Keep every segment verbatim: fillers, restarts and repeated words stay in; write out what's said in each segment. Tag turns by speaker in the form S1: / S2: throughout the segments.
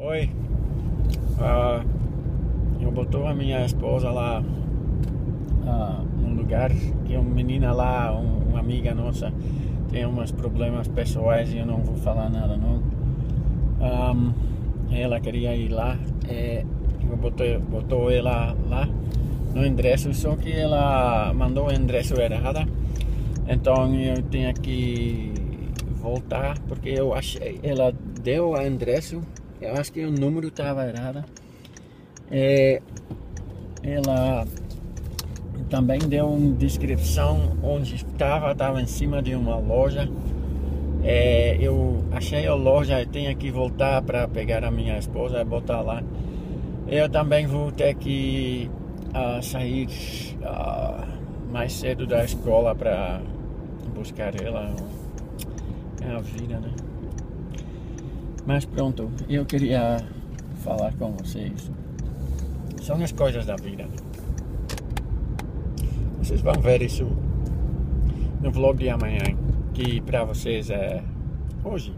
S1: Oi, ah, eu botou a minha esposa lá ah, num lugar que uma menina lá, um- uma amiga nossa, tem uns problemas pessoais e eu não vou falar nada não. Ahm, ela queria ir lá, é, eu botei, botou ela lá no endereço, só que ela mandou o endereço errado, então eu tinha que voltar porque eu achei, ela deu o endereço, eu acho que o número estava errado. É, ela também deu uma descrição onde estava, estava em cima de uma loja. É, eu achei a loja e tenho que voltar para pegar a minha esposa e botar lá. Eu também vou ter que uh, sair uh, mais cedo da escola para buscar ela. É a vida, né? Mas pronto, eu queria falar com vocês. São as coisas da vida. Vocês vão ver isso no vlog de amanhã, que para vocês é hoje.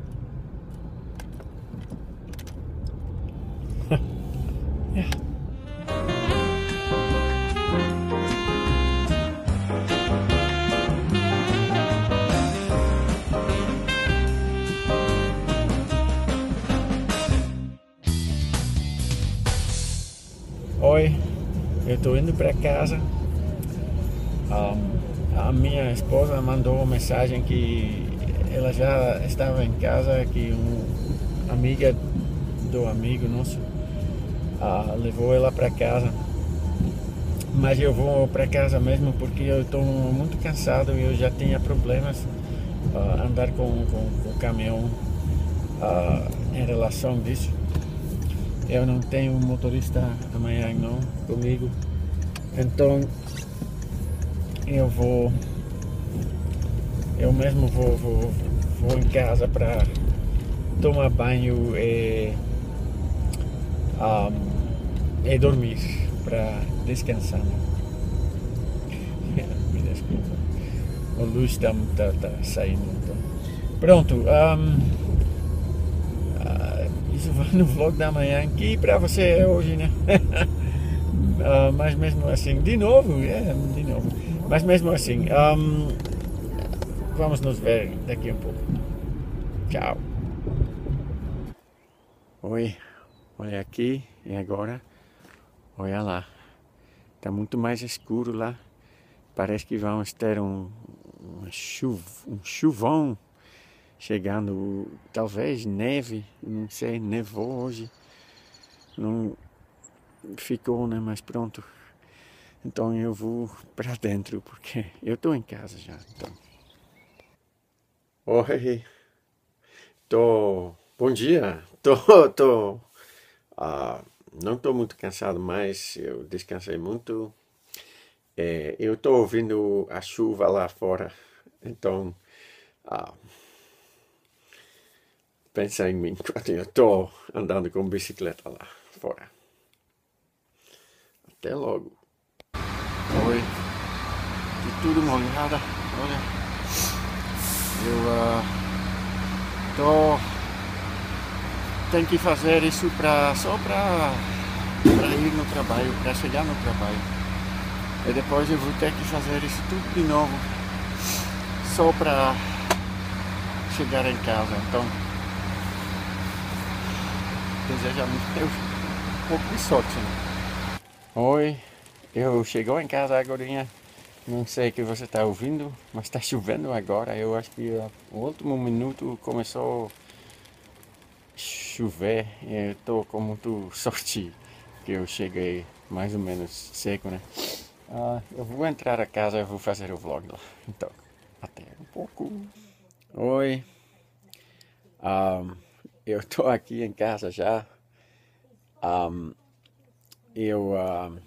S1: Yeah. Oi, eu tô indo para casa. Um, a minha esposa mandou uma mensagem que ela já estava em casa, que uma amiga do amigo nosso uh, levou ela para casa. Mas eu vou para casa mesmo porque eu estou muito cansado e eu já tinha problemas uh, andar com, com, com o caminhão uh, em relação disso. Eu não tenho motorista amanhã não comigo, então eu vou, eu mesmo vou, vou, vou em casa para tomar banho e, um, e dormir, para descansar. Me desculpa, a luz está tá, tá saindo. Então. Pronto, um, uh, isso vai no vlog da manhã, que para você é hoje, né? uh, mas mesmo assim, de novo, é, de novo. Mas mesmo assim, um, vamos nos ver daqui um pouco. Tchau. Oi, olha aqui e agora, olha lá. Tá muito mais escuro lá. Parece que vamos ter um, uma chuva, um chuvão chegando, talvez neve, não sei, nevou hoje. Não ficou, né? Mas pronto. Então eu vou para dentro porque eu tô em casa já. Então. Oi, tô. Bom dia. Tô, tô. Ah, não tô muito cansado, mas eu descansei muito. É, eu tô ouvindo a chuva lá fora. Então, ah, pensa em mim quando eu tô andando com bicicleta lá fora. Até logo. Oi. De tudo molhada. Olha. Eu uh, tô. Tenho que fazer isso pra, só pra, pra ir no trabalho, pra chegar no trabalho. E depois eu vou ter que fazer isso tudo de novo. Só pra chegar em casa. Então, desejo-me um pouco de sorte. Né? Oi, eu chegou em casa agora. Não sei o que você está ouvindo, mas está chovendo agora. Eu acho que o último minuto começou a chover. Eu estou com muito sorte que eu cheguei mais ou menos seco, né? Ah, eu vou entrar a casa e vou fazer o vlog lá. Então, até um pouco. Oi, um, eu estou aqui em casa já. Um, eu, um,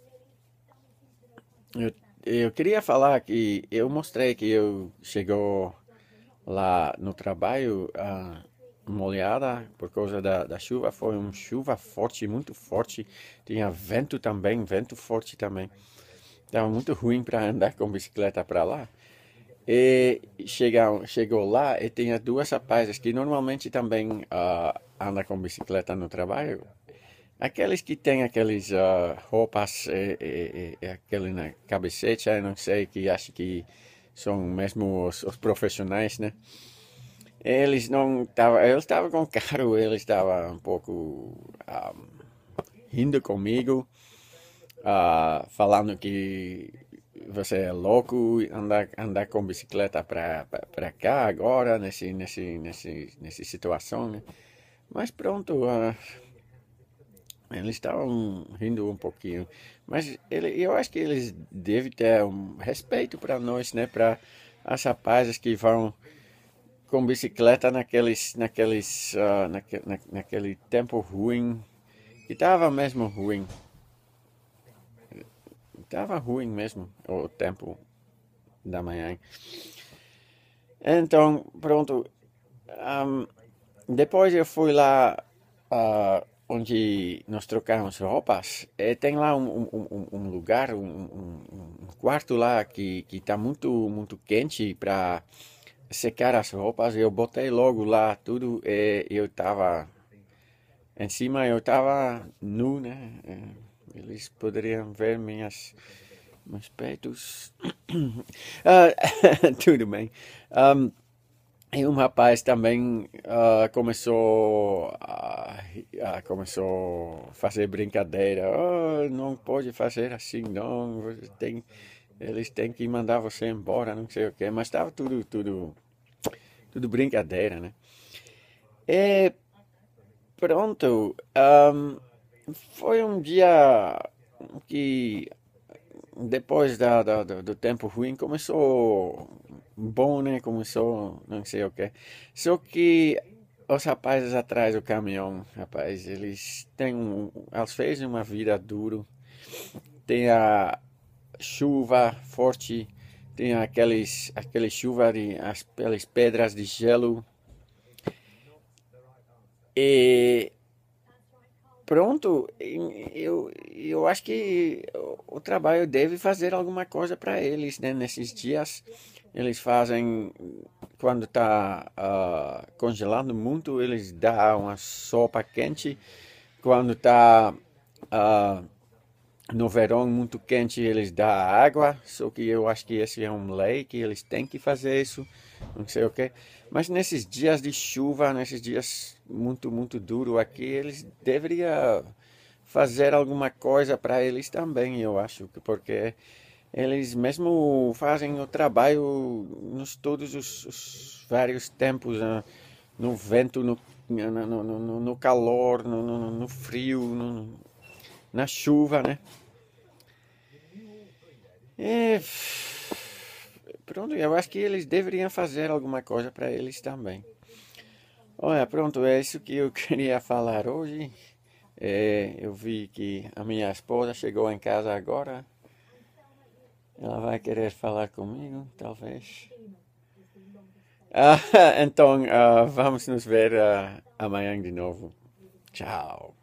S1: eu Eu queria falar que eu mostrei que eu chegou lá no trabalho ah, molhada por causa da, da chuva. Foi uma chuva forte, muito forte. Tinha vento também, vento forte também. Estava muito ruim para andar com bicicleta para lá. E chegou, chegou lá e tinha duas rapazes que normalmente também ah, anda com bicicleta no trabalho, aqueles que têm aqueles uh, roupas e, e, e aquele na cabecete, eu não sei, que acho que são mesmo os, os profissionais, né? Eles não estavam, eles estavam com o carro, eles estavam um pouco um, rindo comigo, uh, falando que você é louco andar, andar com bicicleta para cá agora, nesse, nesse, nesse, nessa situação, né? Mas pronto, uh, eles estavam rindo um pouquinho. Mas ele, eu acho que eles devem ter um respeito para nós, né? Para as rapazes que vão com bicicleta naqueles, naqueles, uh, naque, na, naquele tempo ruim, que estava mesmo ruim. Estava ruim mesmo o tempo da manhã. Então, pronto. Um, depois eu fui lá uh, onde nós trocamos roupas. E tem lá um, um, um, um lugar, um, um, um quarto lá que que está muito, muito quente para secar as roupas. Eu botei logo lá tudo e eu estava em cima, eu estava nu, né? Eles poderiam ver minhas, meus peitos. Ah, tudo bem. Um, e um rapaz também uh, começou a, a começou a fazer brincadeira. Oh, não pode fazer assim, não. Você tem, eles têm que mandar você embora, não sei o quê. Mas estava tudo, tudo, tudo brincadeira, né? E pronto. Um, foi um dia que depois da, da, do do tempo ruim começou bom, né? Começou não sei o que. Só que os rapazes atrás do caminhão, rapaz, eles têm um, eles fazem uma vida dura. Tem a chuva forte, tem aqueles, aquele chuva de aquelas pedras de gelo. E pronto, eu, eu acho que o trabalho deve fazer alguma coisa para eles, né? Nesses dias, eles fazem, quando está uh, congelando muito, eles dão uma sopa quente. Quando está uh, no verão muito quente, eles dão água. Só que eu acho que esse é um lei, que eles têm que fazer isso, não sei o quê. Mas nesses dias de chuva, nesses dias muito, muito duro aqui, eles deveriam fazer alguma coisa para eles também, eu acho, porque eles mesmo fazem o trabalho nos todos os, os vários tempos, né? No vento, no, no, no, no, no calor, no, no, no frio, no, na chuva, né? E pronto, eu acho que eles deveriam fazer alguma coisa para eles também. Olha, pronto, é isso que eu queria falar hoje. É, eu vi que a minha esposa chegou em casa agora. Ela vai querer falar comigo, talvez. Ah, então, ah, vamos nos ver ah, amanhã de novo. Tchau.